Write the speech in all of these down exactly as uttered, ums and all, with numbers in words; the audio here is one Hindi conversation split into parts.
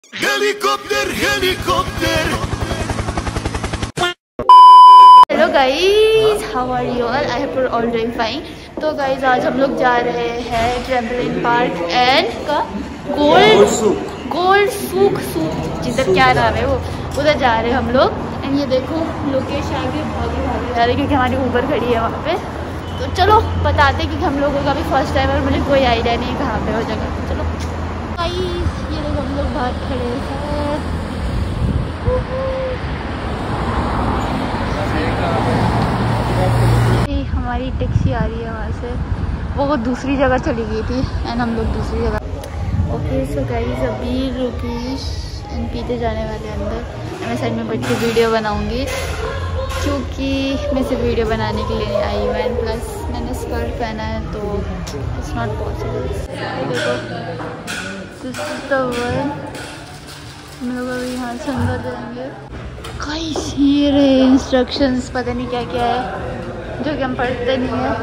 Helicopter helicopter. Hello guys, how are you all? I hope all doing fine. तो गाइस आज हम लोग जा रहे हैं ट्रैम्पोलिन पार्क एंड का गोल्ड गोल्ड सूख सूख जिधर क्या नाम है वो, उधर जा रहे हैं हम लोग। एंड ये देखो लोकेश आगे भागे भागे जा रहे हैं क्योंकि हमारी ऊबर खड़ी है वहाँ पे। तो चलो बताते कि हम लोगों का भी फर्स्ट टाइम है और मुझे कोई आइडिया नहीं कहाँ पे वो जगह। चलो गाइस ये लोग हम लोग बाहर खड़े हैं। हमारी टैक्सी आ रही है वहाँ से, वो दूसरी जगह चली गई थी एंड हम लोग दूसरी जगह। ओके सो गाइस अभी रुकीश एंड पीते जाने वाले अंदर। मैं साइड में बैठ के वीडियो बनाऊंगी क्योंकि मैं सिर्फ वीडियो बनाने के लिए आई हूँ एंड प्लस मैंने स्कर्ट पहना है तो इट्स नॉट पॉसिबल। देखो दिस इज द वन। हम लोग अभी यहाँ से अंदर जाएंगे। गाइस ये रहे इंस्ट्रक्शंस, पता नहीं क्या क्या है जो कि हम पढ़ते नहीं है।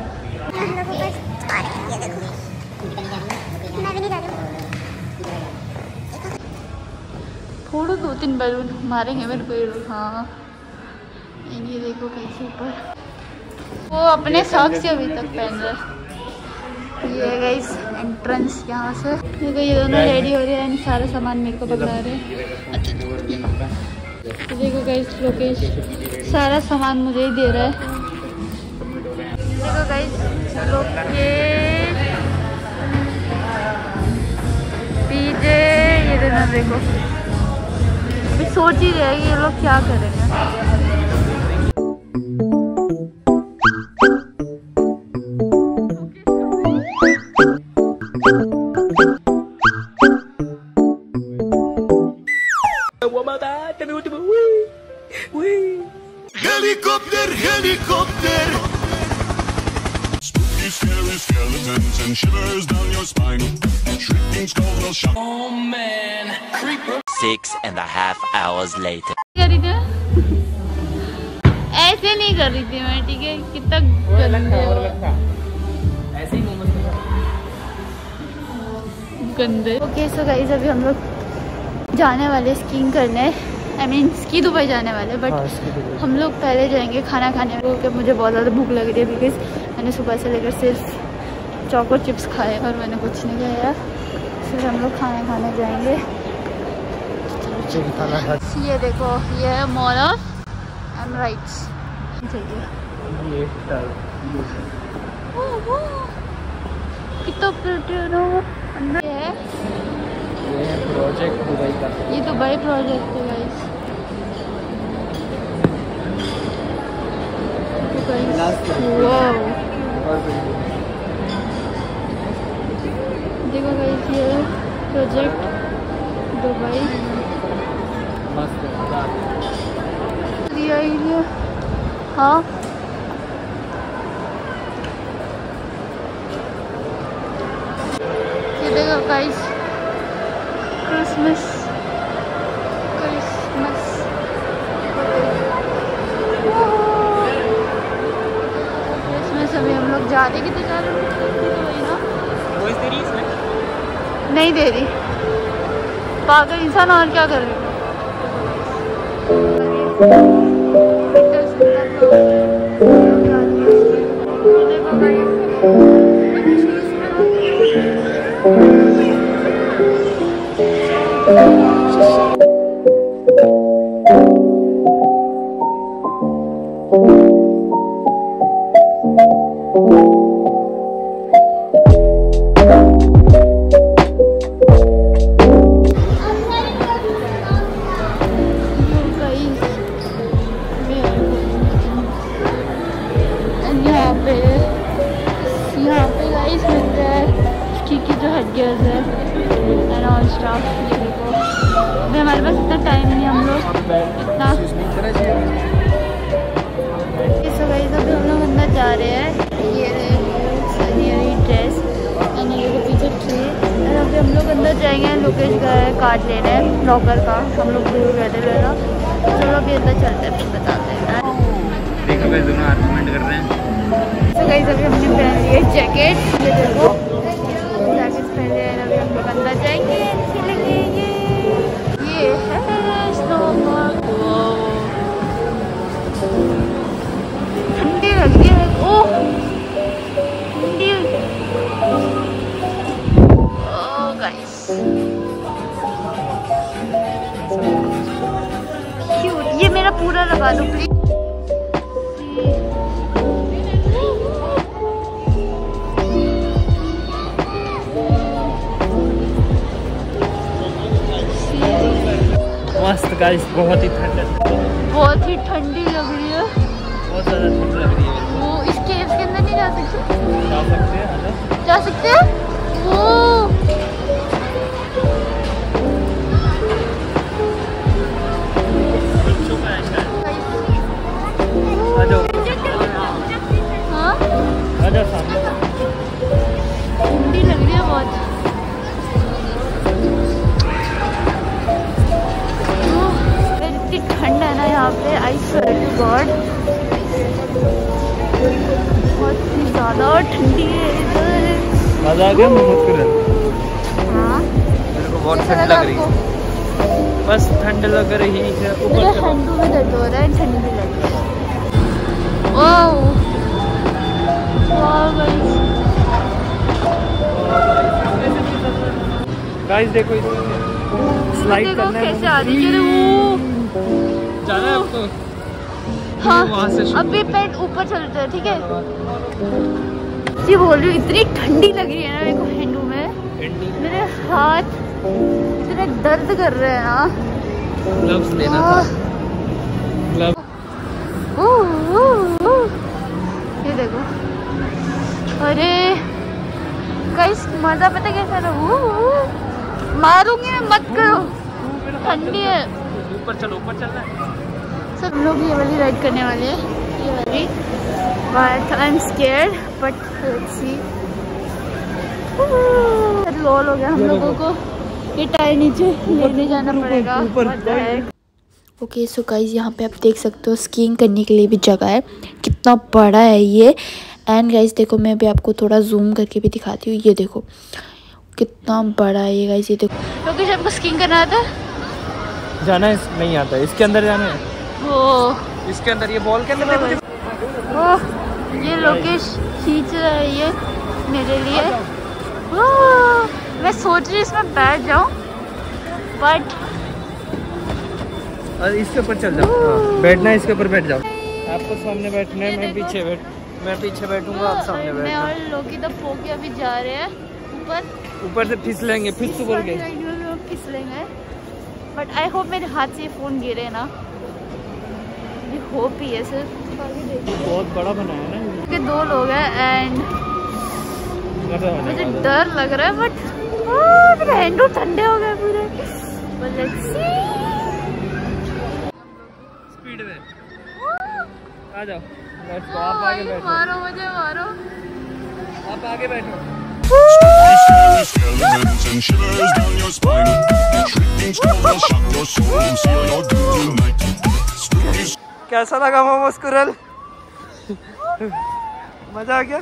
थोड़ा दो तीन बैलून मारेंगे मेरे को। हाँ ये देखो कैसे ऊपर वो अपने शौक से अभी तक पहन रहे। ये गाइस एंट्रेंस यहाँ से। देखो ये दोनों रेडी हो रहे हैं, सारा सामान मेरे को पकड़ा रहे हैं। तो देखो गाइस लोकेश सारा सामान मुझे ही दे रहा है। देखो गाइस लोकेश पीजे ये दोनों देखो अभी सोच ही रहे हैं ये लोग क्या करेंगे। Helicopter helicopter. Spooky scary skeletons and shivers down your spine. Shrieking skulls will shock. Oh man, creeper. Six and a half hours later. कर रही थी ऐसे नहीं कर रही थी मैं, ठीक है? कितना गंदे ऐसे ही गंदे। ओके सो गाइस अभी हम लोग जाने वाले स्कीइंग करने, आई मीन स्की दुबई जाने वाले। बट हाँ, हम लोग पहले जाएंगे खाना खाने क्योंकि मुझे बहुत ज़्यादा भूख लग रही है बिकॉज मैंने सुबह से लेकर सिर्फ चॉको चिप्स खाए और मैंने कुछ नहीं खाया। फिर हम लोग खाना खाने जाएंगे। ये देखो ये है मॉल ऑफ एमराइट्स। कितना प्रिटी है ना अंदर है। ये है प्रोजेक्ट दुबई का। ये दुबई प्रोजेक्ट है गाइस। वाओ देखो गाइस ये प्रोजेक्ट दुबई मस्त दिया ही। हाँ ये देखो गाइस क्रिसमस क्रिसमस क्रिसमस अभी हम लोग जा रहे कितने जा रहे हैं ना। वॉइस दे रही है इसमें? नहीं दे रही, पागल इंसान और क्या कर रही है। यहाँ पे गाइस मिलता है स्की की जो हेडगियर्स है एंड ऑल स्टाफ। ये देखो अभी हमारे पास इतना टाइम नहीं, हम लोग इतना। सो गाइस अभी हम लोग अंदर जा रहे हैं। ये रही ड्रेस एंड ये पीछे ट्री एंड अभी हम लोग अंदर जाएंगे। लोकेश गए कार्ड लेना है लॉकर का, हम लोग दूर गए थे लेना। चलो अभी अंदर चलते हैं फिर बताते हैं। देखो गाइस दोनों आर्गुमेंट कर रहे हैं। तो गाइस अभी हमने पहन लिया जैकेट। ये देखो जैकेट पहन लिया। अभी हम लोग अंदर जाएंगे खेलेंगे। वाला लगा दो प्लीज। मस्त गाइस, बहुत ही ठंड, बहुत ही ठंडी लग रही है, बहुत ज़्यादा ठंड लग रही है। वो इस केव के अंदर नहीं जा सकते? जा सकते हैं, हेलो जा सकते हैं। वो बच्चों का है शायद। आ जाओ, हाँ आ जाओ सामने। ठंडी लग रही है बहुत। इतनी ठंड है ना यहाँ पे, आई स्वेयर टू गॉड, बहुत ही ज़्यादा ठंडी है इधर। मजा आ गया मुस्कुराल। हाँ मेरे को बहुत ठंड लग रही है, बस ठंड लग रही है। ऊपर मेरे चलो। हैंडू में दर्द हो रहा है, ठंडी भी लग रही है। ओह वाह गाइस, गाइस देखो, स्लाइड देखो करना है। कैसे आ रही है वो। जाना है आपको? हाँ वहाँ से शुरू अभी पैर ऊपर चलते हैं, ठीक है। जी बोल रही हूँ, इतनी ठंडी लग रही है ना मेरे को हैंडू में, मेरे हाथ इतने दर्द कर रहे हैं ना। ग्लव्स लेना था, ग्लव्स। ओह, ओह, ओह। ये देखो, अरे गाइस मजा पता कैसा ना, मारूंगी मैं, मत करो, ठंडी है। ऊपर चलो, ऊपर चलना है। सब लोग ये वाली राइड करने वाले हैं, ये वाली, but I am scared, but let's see. Lol हो गया हम लोगों को, ये टायर नीचे लेने जाना पड़ेगा। ओके सो गाइस, यहाँ पे आप देख सकते हो स्कीइंग करने के लिए भी जगह है, कितना बड़ा है ये। एंड गाइस देखो, मैं भी आपको थोड़ा जूम करके भी दिखाती हूँ, ये देखो कितना बड़ा है ये गाइस, ये देखो। लोकेश आपको स्कीइंग करना आता है? जाना है? नहीं आता है, इसके अंदर जाना है। ओ इसके अंदर, ये बॉल के अंदर मुझे। ओह ये लोकेश खींच रहा है ये मेरे लिए। ओह मैं सोच रही इसमें बैठ जाऊं, बट और इसके ऊपर चल जाओ। हाँ, बैठना है, इसके ऊपर बैठ जाओ। आपको सामने बैठना है, मैं पीछे बैठ मैं पीछे बैठूंगा, आप सामने मैं बैठना। और लोकी द पोके अभी जा रहे हैं ऊपर, ऊपर से फिसलेंगे, फिर से बोल के फिसलेंगे, बट आई होप मेरे हाथ से ये फोन गिरे ना, ये होप ही है सिर्फ। बहुत बड़ा बनाया है ना के दो लोग हैं एंड मुझे डर लग रहा है, बट मेरे हैंडू ठंडे हो गए पूरे। But let's see. स्पीड में आ जाओ, लेट्स गो। आप आगे बैठो, मारो मुझे, मारो। आप आगे बैठो। Skeletons and shivers down your spine. Shrieking skulls will shock your soul and seal your doom tonight. Spooky. कैसा लगा मोमोज कुरल? मजा आ गया?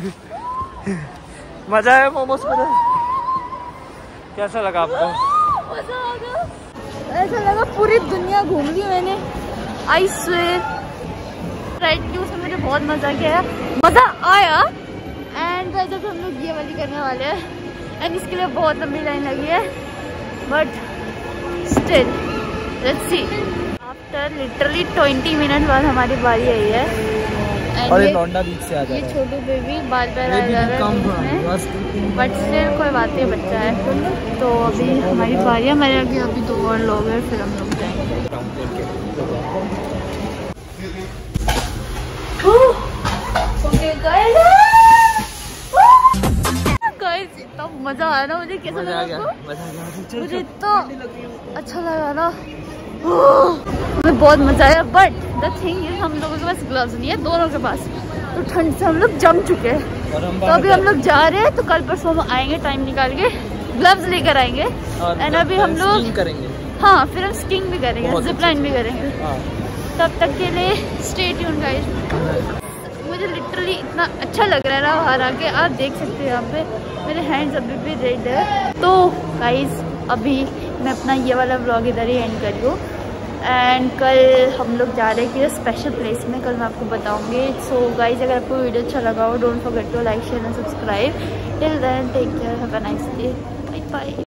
मजा आया मोमोज कुरल? कैसा लगा आपको? मजा आ गया, ऐसा लगा पूरी दुनिया घूम ली मैंने, आई स्वेयर। राइड की उसमें मुझे बहुत मजा किया, मजा आया। एंड गाइस अब हम लोग ये वाली करने वाले हैं, एंड इसके लिए बहुत लंबी लाइन लगी है, but still let's see. After literally twenty minute बाद हमारी बारी आई है। एंड और ये, लौंडा बीच से आ जा ये रहा है। छोटू बेबी बाल पैर आ जा रहा है, बट स्टिल कोई बात नहीं, बच्चा है। तो अभी हमारी बारी है, हमारे आगे अभी दो और लोग हैं, फिर हम लोग जाएंगे। गाइस इतना मजा आया ना मुझे, कैसा मजा आ लगा गया, आपको? मजा आ गया। मुझे इतना अच्छा लगा ना, हमें बहुत मजा आया। बट द थिंग इज हम लोगों के पास ग्लव्स नहीं है दोनों के पास, तो ठंड से हम लोग जम चुके हैं। और हम तो अभी हम लोग जा रहे हैं, तो कल परसों हम आएंगे टाइम निकाल के, ग्लव्स लेकर आएंगे। एंड अभी हम लोग करेंगे, हाँ फिर हम स्कीइंग भी करेंगे, जिप लाइन भी करेंगे। हाँ। तब तक के लिए स्टे ट्यून गाइस। मुझे लिटरली इतना अच्छा लग रहा है ना बाहर आके, आप देख सकते हो यहाँ पे मेरे हैंड्स अभी भी रेड है। तो गाइस अभी मैं अपना ये वाला व्लॉग इधर ही एंड कर लूँ, एंड कल हम लोग जा रहे हैं कि स्पेशल प्लेस में, कल मैं आपको बताऊंगी। सो गाइस अगर आपको वीडियो अच्छा लगा हो, don't forget to like share and subscribe. Till then take care, have a nice day, bye bye.